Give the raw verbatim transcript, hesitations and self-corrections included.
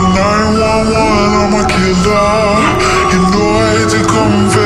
nine one one, I'm a killer. You know I hate to confess.